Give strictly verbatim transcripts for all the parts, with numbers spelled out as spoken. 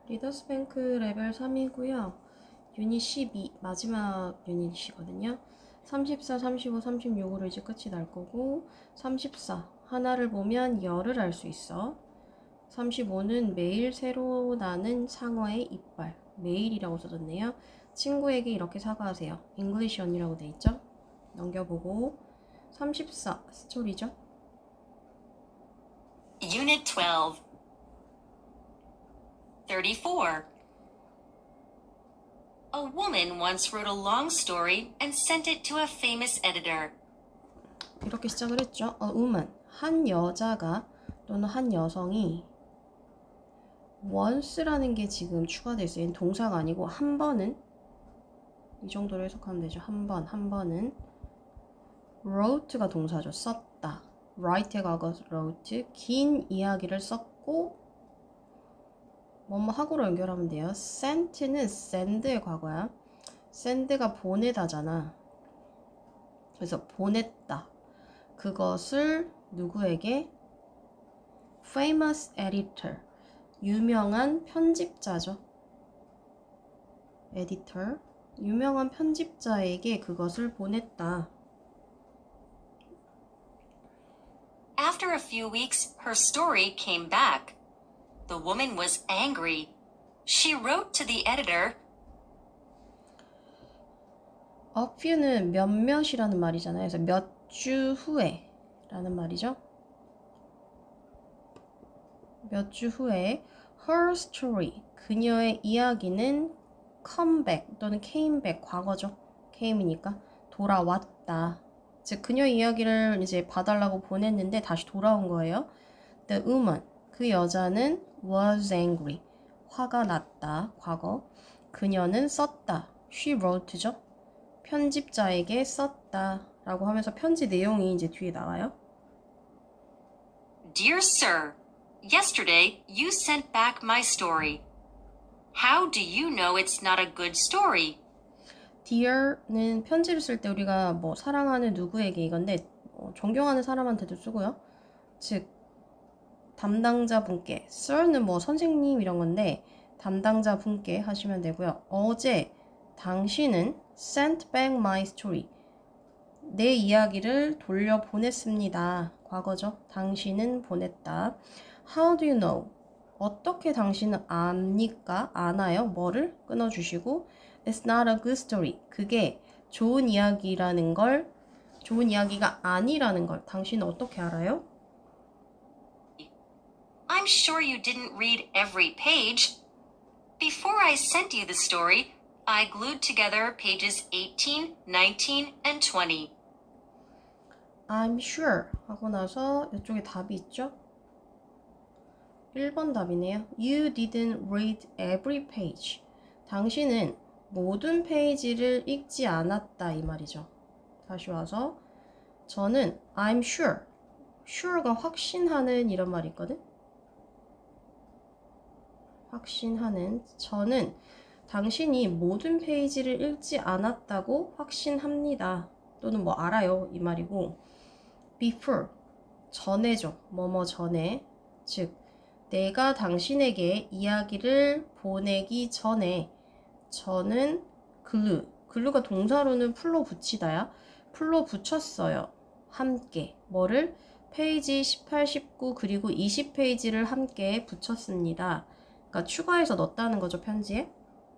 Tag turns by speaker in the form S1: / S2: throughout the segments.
S1: 리더스뱅크 레벨 삼이고요. 유닛 십이, 마지막 유닛이거든요. 삼십사, 삼십오, 삼십육으로 이제 끝이 날 거고, 삼십사, 하나를 보면 열을 알 수 있어. 삼십오는 매일 새로 나는 상어의 이빨, 매일이라고 써졌네요. 친구에게 이렇게 사과하세요. 잉글리시 언니라고 돼 있죠? 넘겨보고, 삼십사, 스토리죠?
S2: Unit twelve. thirty-four. A woman once wrote a long story and sent it to a famous editor.
S1: 이렇게 시작을 했죠. A woman, 한 여자가 또는 한 여성이 once라는 게 지금 추가되어 있어요. 동사가 아니고 한 번은, 이 정도로 해석하면 되죠. 한 번, 한 번은. wrote가 동사죠. 썼다. write의 과거 wrote, 긴 이야기를 썼고 뭐뭐 하고로 연결하면 돼요. sent는 send의 과거야. send가 보내다잖아. 그래서 보냈다. 그것을 누구에게? famous editor, 유명한 편집자죠. editor, 유명한 편집자에게 그것을 보냈다.
S2: After a few weeks, her story came back. The woman was angry. She wrote to the editor.
S1: A few는 몇몇이라는 말이잖아요. 그래서 몇 주 후에 라는 말이죠. 몇 주 후에 her story, 그녀의 이야기는 come back 또는 came back, 과거죠. came이니까 돌아왔다. 즉 그녀의 이야기를 이제 봐달라고 보냈는데 다시 돌아온 거예요. The woman, 그 여자는 was angry, 화가 났다. 과거. 그녀는 썼다. She wrote죠. 편집자에게 썼다 라고 하면서 편지 내용이 이제 뒤에 나와요.
S2: Dear Sir, yesterday you sent back my story. How do you know it's not a good story?
S1: Dear는 편지를 쓸 때 우리가 뭐 사랑하는 누구에게 이건데 어, 존경하는 사람한테도 쓰고요. 즉 담당자 분께, Sir는 뭐 선생님 이런 건데 담당자 분께 하시면 되고요. 어제 당신은 sent back my story, 내 이야기를 돌려보냈습니다. 과거죠. 당신은 보냈다. How do you know? 어떻게 당신은 압니까? 아나요? 뭐를? 끊어주시고 It's not a good story. 그게 좋은 이야기라는 걸, 좋은 이야기가 아니라는 걸 당신은 어떻게 알아요?
S2: I'm sure you didn't read every page. Before I sent you the story, I glued together pages eighteen, nineteen, and twenty.
S1: I'm sure 하고 나서 이쪽에 답이 있죠? 일 번 답이네요. You didn't read every page. 당신은 모든 페이지를 읽지 않았다 이 말이죠. 다시 와서 저는 I'm sure, sure가 확신하는 이런 말이 있거든. 확신하는, 저는 당신이 모든 페이지를 읽지 않았다고 확신합니다. 또는 뭐 알아요 이 말이고, before, 전에죠. 뭐뭐 전에. 즉 내가 당신에게 이야기를 보내기 전에 저는 glue, glue가 동사로는 풀로 붙이다야. 풀로 붙였어요. 함께. 뭐를? 페이지 십팔, 십구 그리고 이십 페이지를 함께 붙였습니다. 그러니까 추가해서 넣었다는 거죠, 편지에.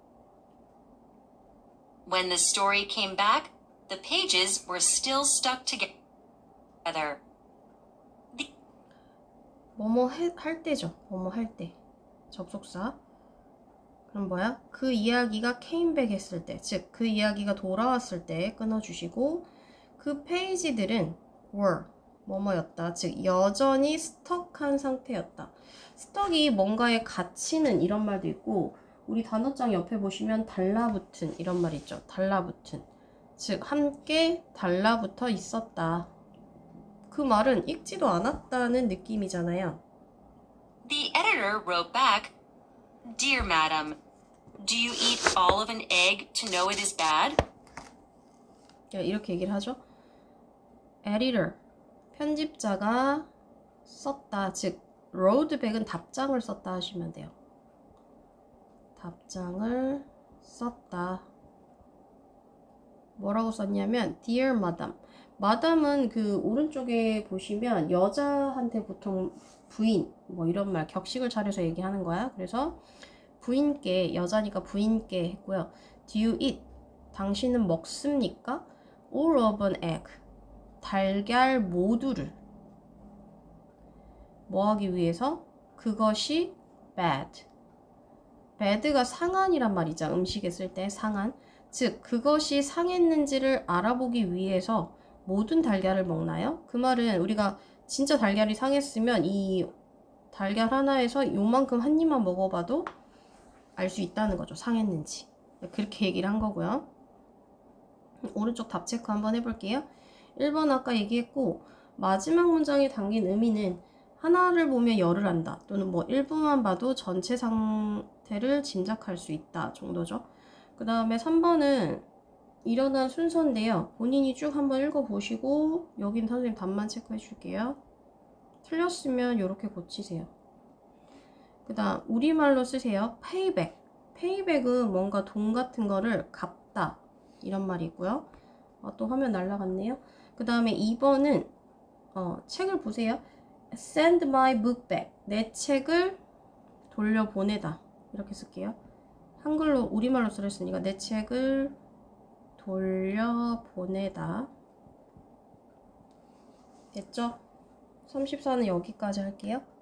S2: When the story came back, the pages were still stuck together. The...
S1: 뭐뭐 해, 할 때죠. 뭐뭐 할 때. 접속사. 그럼 뭐야? 그 이야기가 came back 했을 때, 즉 그 이야기가 돌아왔을 때 끊어주시고, 그 페이지들은 were, 뭐뭐였다. 즉 여전히 스톡한 상태였다. 스톡이 뭔가에 갇히는 이런 말도 있고, 우리 단어장 옆에 보시면 달라붙은 이런 말 있죠. 달라붙은. 즉 함께 달라붙어 있었다. 그 말은 읽지도 않았다는 느낌이잖아요.
S2: The editor wrote back, Dear Madam, do you eat all of an egg to know it is bad?
S1: 이렇게 얘기를 하죠. editor, 편집자가 썼다. 즉 wrote back은 답장을 썼다 하시면 돼요. 답장을 썼다. 뭐라고 썼냐면 Dear Madam. 마담은 그 오른쪽에 보시면 여자한테 보통 부인 뭐 이런 말 격식을 차려서 얘기하는 거야. 그래서 부인께, 여자니까 부인께 했고요. Do you eat? 당신은 먹습니까? All of an egg. 달걀 모두를. 뭐 하기 위해서? 그것이 bad. bad가 상한이란 말이죠. 음식에 쓸 때 상한. 즉 그것이 상했는지를 알아보기 위해서 모든 달걀을 먹나요? 그 말은 우리가 진짜 달걀이 상했으면 이 달걀 하나에서 요만큼 한 입만 먹어봐도 알 수 있다는 거죠. 상했는지. 그렇게 얘기를 한 거고요. 오른쪽 답 체크 한번 해볼게요. 일 번 아까 얘기했고, 마지막 문장에 담긴 의미는 하나를 보면 열을 한다, 또는 뭐 일부만 봐도 전체 상태를 짐작할 수 있다 정도죠. 그 다음에 삼 번은 일어난 순서인데요. 본인이 쭉 한번 읽어보시고 여긴 선생님 답만 체크해 줄게요. 틀렸으면 이렇게 고치세요. 그 다음 우리말로 쓰세요. payback. payback은 뭔가 돈 같은 거를 갚다 이런 말이 있고요. 어, 또 화면 날라갔네요. 그 다음에 이 번은 어, 책을 보세요. send my book back. 내 책을 돌려보내다 이렇게 쓸게요. 한글로 우리말로 쓰랬으니까 내 책을 돌려보내다. 됐죠? 삼십사는 여기까지 할게요.